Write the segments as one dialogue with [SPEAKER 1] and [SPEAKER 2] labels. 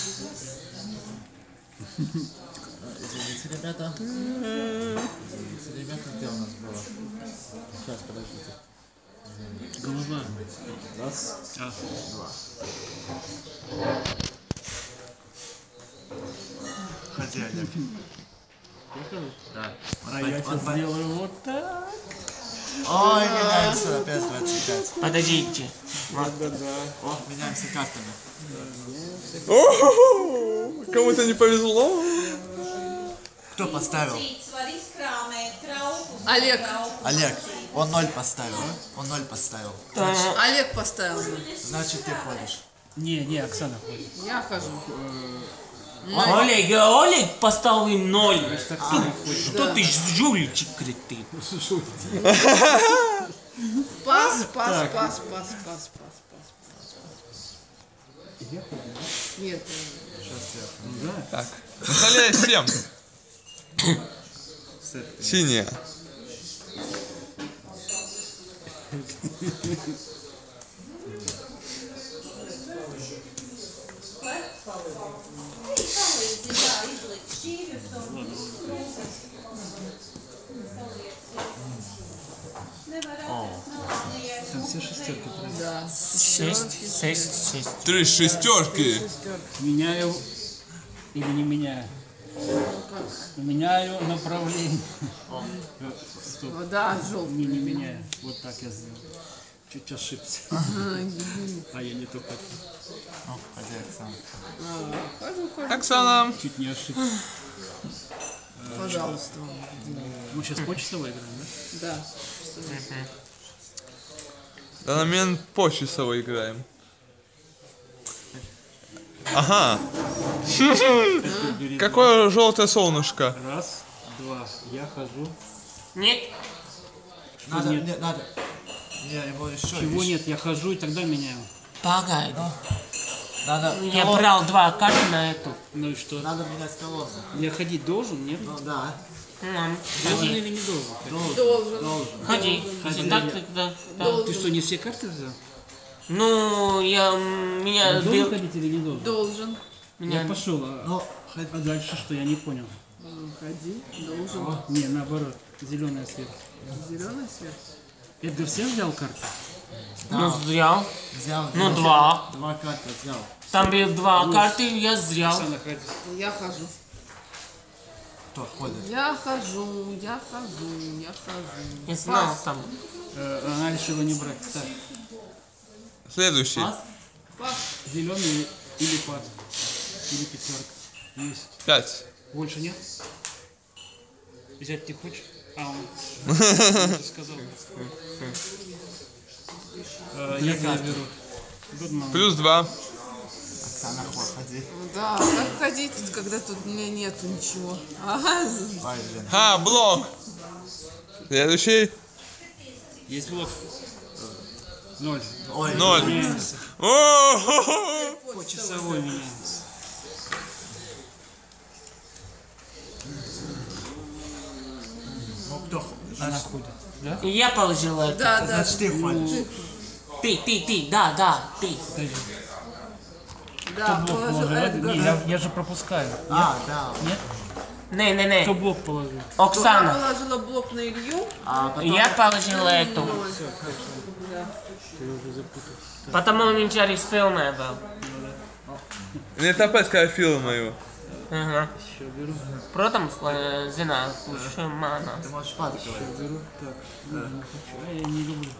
[SPEAKER 1] Извините, ребята. Извините, ребята, где у нас было? Сейчас, подождите.
[SPEAKER 2] Голова.
[SPEAKER 1] Раз, два. Ходи, Олег. Да.
[SPEAKER 2] А я сейчас сделаю вот так.
[SPEAKER 1] Ой, меняемся опять 25.
[SPEAKER 3] Подождите.
[SPEAKER 2] Да-да-да.
[SPEAKER 1] О, меняемся картами.
[SPEAKER 4] Кому-то не повезло.
[SPEAKER 1] Кто поставил?
[SPEAKER 5] Олег.
[SPEAKER 1] Олег. Он 0 поставил. Он 0 поставил.
[SPEAKER 5] Олег поставил.
[SPEAKER 1] Значит, ты ходишь.
[SPEAKER 2] Не, Оксана ходит.
[SPEAKER 5] Я хожу.
[SPEAKER 3] Олег поставил 0. Что ты жульчик, кретин?
[SPEAKER 5] Пас. Нет.
[SPEAKER 4] Так, Наталья 7. Синяя.
[SPEAKER 2] Там все шестерки.
[SPEAKER 5] Да.
[SPEAKER 3] 6.
[SPEAKER 4] 3 шестерки.
[SPEAKER 2] Меняю или не меняю? Меняю направление. Стоп.
[SPEAKER 5] Да, желтый.
[SPEAKER 2] Не меняю. Вот так я сделал. Чуть ошибся. А я не то хотел.
[SPEAKER 1] О, ходи, Оксана.
[SPEAKER 5] Хожу.
[SPEAKER 4] Оксана.
[SPEAKER 2] Чуть не ошибся.
[SPEAKER 5] Пожалуйста.
[SPEAKER 2] Мы сейчас по часовой играем, да?
[SPEAKER 5] Да.
[SPEAKER 4] В данный момент по часовой играем. Ага. Какое желтое солнышко.
[SPEAKER 2] Раз, два. Я хожу.
[SPEAKER 3] Нет.
[SPEAKER 1] Надо,
[SPEAKER 2] нет?
[SPEAKER 1] нет, надо. Не, его еще.
[SPEAKER 2] Чего нет? Я хожу и тогда меняю.
[SPEAKER 3] Погоди.
[SPEAKER 1] Надо,
[SPEAKER 3] Я брал 2 карты на эту.
[SPEAKER 2] Ну и что?
[SPEAKER 1] надо менять колонну.
[SPEAKER 2] Я ходить должен, нет?
[SPEAKER 1] Ну да.
[SPEAKER 2] Должен или не должен?
[SPEAKER 5] Должен.
[SPEAKER 3] Ходи. Если так, тогда. Да.
[SPEAKER 2] Ты что, не все карты взял?
[SPEAKER 3] Ну, меня
[SPEAKER 2] Должен
[SPEAKER 3] бил.
[SPEAKER 2] ходить или не должен?
[SPEAKER 5] Должен.
[SPEAKER 2] Я пошел,
[SPEAKER 1] Ну, ходи.
[SPEAKER 2] а дальше что? Я не понял.
[SPEAKER 5] Ходи. Должен.
[SPEAKER 2] Не, наоборот. Зеленая сверху.
[SPEAKER 5] Зеленый свет.
[SPEAKER 2] Эдгар все взял карту?
[SPEAKER 3] Ну, взял.
[SPEAKER 1] Взял.
[SPEAKER 3] Ну, 2.
[SPEAKER 1] 2 карты взял.
[SPEAKER 3] Там был 2 карты, я взял.
[SPEAKER 2] Оксана, ходи.
[SPEAKER 5] Я хожу.
[SPEAKER 1] Кто ходит?
[SPEAKER 5] Я хожу.
[SPEAKER 3] Я знал там.
[SPEAKER 2] Она решила не брать. Так,
[SPEAKER 4] Следующий.
[SPEAKER 5] Пас.
[SPEAKER 2] зеленый или пад? Или пятерка? Есть.
[SPEAKER 4] 5.
[SPEAKER 2] Больше нет? Взять не хочешь? А, он уже сказал. Я беру. Гудман.
[SPEAKER 4] Плюс 2.
[SPEAKER 1] Оксана, ходи.
[SPEAKER 5] Да, как ходить, когда тут у меня нету ничего. Ага.
[SPEAKER 1] Ой, блин.
[SPEAKER 4] А, блок. Следующий.
[SPEAKER 2] Есть блок. 0.
[SPEAKER 1] Ой,
[SPEAKER 4] 0.
[SPEAKER 2] Меняемся.
[SPEAKER 4] О-хо-хо.
[SPEAKER 2] По часовой меняемся.
[SPEAKER 1] Ну, кто? Значит,
[SPEAKER 2] Да?
[SPEAKER 3] И я положил это.
[SPEAKER 5] Да.
[SPEAKER 1] значит, ты ходишь.
[SPEAKER 3] Ты. Да, ты.
[SPEAKER 5] Да,
[SPEAKER 2] Блок
[SPEAKER 5] положил
[SPEAKER 2] положил.
[SPEAKER 5] Эдгар.
[SPEAKER 2] Не, я же пропускаю.
[SPEAKER 1] А, да.
[SPEAKER 2] Нет?
[SPEAKER 3] Не.
[SPEAKER 2] Кто блок положил?
[SPEAKER 5] Я
[SPEAKER 3] Оксана.
[SPEAKER 5] положила блок на Илью.
[SPEAKER 1] А потом...
[SPEAKER 3] Я положил эту.
[SPEAKER 5] Да.
[SPEAKER 3] Потому він через фільм був.
[SPEAKER 4] Не тапетка, а фільмою.
[SPEAKER 3] Ага.
[SPEAKER 2] Еще беру.
[SPEAKER 3] Потом зина мана.
[SPEAKER 1] Ты можешь падать говорить.
[SPEAKER 2] Беру. Так. Не хочу. А я не люблю.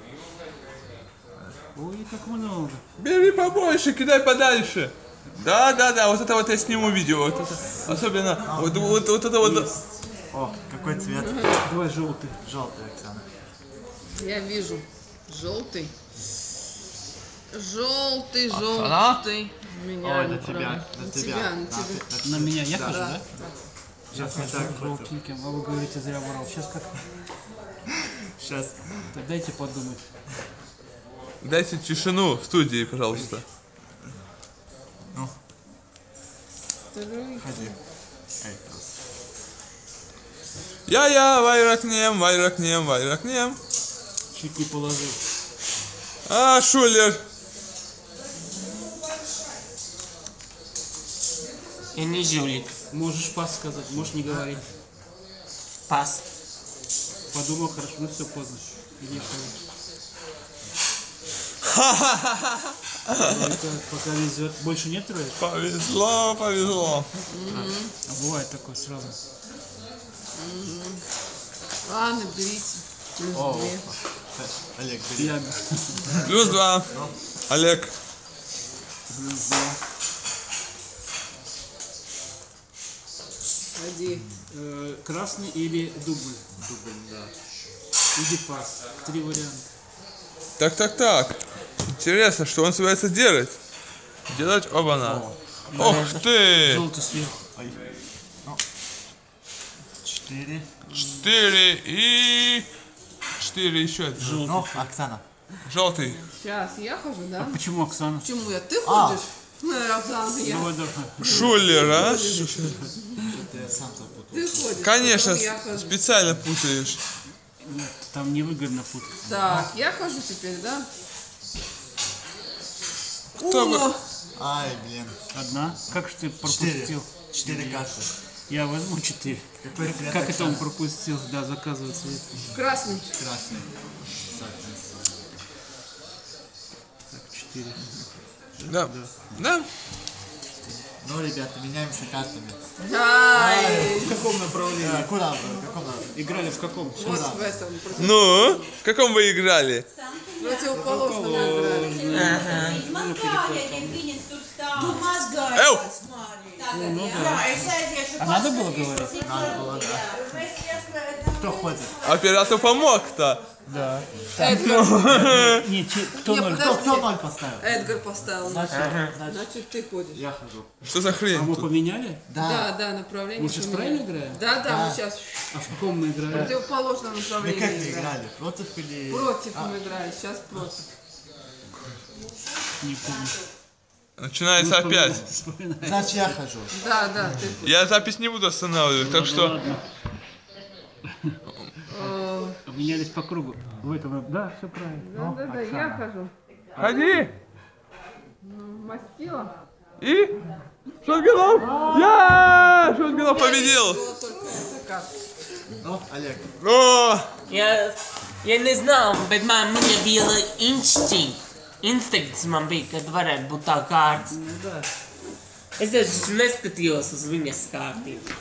[SPEAKER 2] Ой, как много.
[SPEAKER 4] Бери побольше, кидай подальше. Да, вот это вот я сниму видео. Вот это. Особенно вот это вот.
[SPEAKER 1] О, какой цвет?
[SPEAKER 2] Давай желтый.
[SPEAKER 1] Желтый, Оксана.
[SPEAKER 5] Я вижу. Желтый. Желтый. Меня
[SPEAKER 1] Ой, на
[SPEAKER 5] направо.
[SPEAKER 1] тебя, на тебя.
[SPEAKER 5] На тебя.
[SPEAKER 2] На меня я хожу,
[SPEAKER 5] Да.
[SPEAKER 2] да?
[SPEAKER 1] Сейчас не так против.
[SPEAKER 2] Желтеньким. А вы говорите, зря ворал. Сейчас как?
[SPEAKER 1] Сейчас.
[SPEAKER 2] Так дайте подумать.
[SPEAKER 4] Дайте тишину в студии, пожалуйста.
[SPEAKER 1] Ну,
[SPEAKER 5] Второй.
[SPEAKER 1] ходи. Эй,
[SPEAKER 4] Я, вайракнем.
[SPEAKER 2] Чуть не положил.
[SPEAKER 4] А, Шулер.
[SPEAKER 3] Я не жулик.
[SPEAKER 2] Можешь пас сказать, можешь не говорить.
[SPEAKER 3] Пас.
[SPEAKER 2] Подумал, хорошо, ну все, поздно. Иди, пока везет. Больше нет троек?
[SPEAKER 4] Повезло, повезло.
[SPEAKER 2] А бывает такое сразу.
[SPEAKER 5] Ладно, берите. Плюс две.
[SPEAKER 1] Олег, бери.
[SPEAKER 2] Я
[SPEAKER 4] Плюс 2. Олег.
[SPEAKER 5] Ходи.
[SPEAKER 2] Красный или дубль?
[SPEAKER 1] Дубль, да.
[SPEAKER 2] Или пас. 3 варианта.
[SPEAKER 4] Так. Интересно, что он собирается делать? Делать оба-на. Ох ты!
[SPEAKER 2] Желтый сверху.
[SPEAKER 1] 4.
[SPEAKER 4] 4 и... 4 еще один.
[SPEAKER 1] Ну, Оксана.
[SPEAKER 4] Желтый.
[SPEAKER 5] Сейчас, я хожу, да?
[SPEAKER 2] Почему Оксана?
[SPEAKER 5] Почему я? Ты ходишь? Ну, Оксана, я.
[SPEAKER 2] Давай, давай.
[SPEAKER 4] Шулер, а?
[SPEAKER 1] Ты сам запутал.
[SPEAKER 5] Ты ходишь.
[SPEAKER 4] Конечно,
[SPEAKER 5] потом я хожу.
[SPEAKER 4] специально путаешь.
[SPEAKER 2] Нет, там невыгодно путать.
[SPEAKER 5] Так, я хожу теперь, да?
[SPEAKER 4] Кто бы...
[SPEAKER 5] О,
[SPEAKER 1] Ай, блин.
[SPEAKER 2] Одна? Как же ты пропустил?
[SPEAKER 1] 4 карты.
[SPEAKER 2] Я возьму 4.
[SPEAKER 1] Какой цвет
[SPEAKER 2] Как это он
[SPEAKER 1] Оксана?
[SPEAKER 2] пропустил? Да, заказывает цвет.
[SPEAKER 5] красный.
[SPEAKER 1] Красный.
[SPEAKER 2] Так, 4.
[SPEAKER 4] Да.
[SPEAKER 1] Ну, ребята, меняемся картами.
[SPEAKER 5] Ай,
[SPEAKER 2] В каком направлении?
[SPEAKER 1] Куда? В каком?
[SPEAKER 2] Играли в каком?
[SPEAKER 5] вот в этом.
[SPEAKER 4] Ну, в каком вы играли?
[SPEAKER 5] Противоположном играли.
[SPEAKER 4] Эу!
[SPEAKER 2] А надо было говорить?
[SPEAKER 1] Надо было, да. Кто ходит?
[SPEAKER 4] Оператор помог-то.
[SPEAKER 2] Да.
[SPEAKER 5] Эдгар,
[SPEAKER 2] Не, кто
[SPEAKER 5] Не,
[SPEAKER 2] ноль?
[SPEAKER 5] подожди.
[SPEAKER 1] Кто 0 поставил?
[SPEAKER 5] Эдгар поставил.
[SPEAKER 1] Значит,
[SPEAKER 5] Значит, ты ходишь.
[SPEAKER 1] я хожу.
[SPEAKER 4] Что за
[SPEAKER 2] А
[SPEAKER 4] хрень
[SPEAKER 2] мы
[SPEAKER 4] тут?
[SPEAKER 2] поменяли?
[SPEAKER 5] Да, да, направление.
[SPEAKER 2] Мы сейчас
[SPEAKER 5] поменяли.
[SPEAKER 2] правильно играем?
[SPEAKER 5] Да, мы сейчас
[SPEAKER 2] А в каком мы
[SPEAKER 5] в
[SPEAKER 2] играем?
[SPEAKER 5] противоположном
[SPEAKER 1] Мы
[SPEAKER 5] направлении
[SPEAKER 1] как мы
[SPEAKER 5] играем.
[SPEAKER 1] играли? Против или...
[SPEAKER 5] Против мы играли, сейчас против.
[SPEAKER 2] Не помню.
[SPEAKER 4] Начинается опять.
[SPEAKER 2] Вспоминай.
[SPEAKER 1] Значит, я хожу.
[SPEAKER 5] Да, да, ты ходишь.
[SPEAKER 4] Я запись не буду останавливать, так что...
[SPEAKER 2] Ладно. Обменялись по кругу. В этом, да, все правильно.
[SPEAKER 5] Да, я хожу.
[SPEAKER 4] Ходи!
[SPEAKER 5] Мастила.
[SPEAKER 4] И... Шотгенов! Я! Шотгенов победил!
[SPEAKER 5] Было только эта карта.
[SPEAKER 1] Ну, Олег.
[SPEAKER 4] О!
[SPEAKER 3] Я не знал, bet man bija instinkts man bija, kad varētu būt tā kārtas. Es taču neskatījos uz viņas kārtību.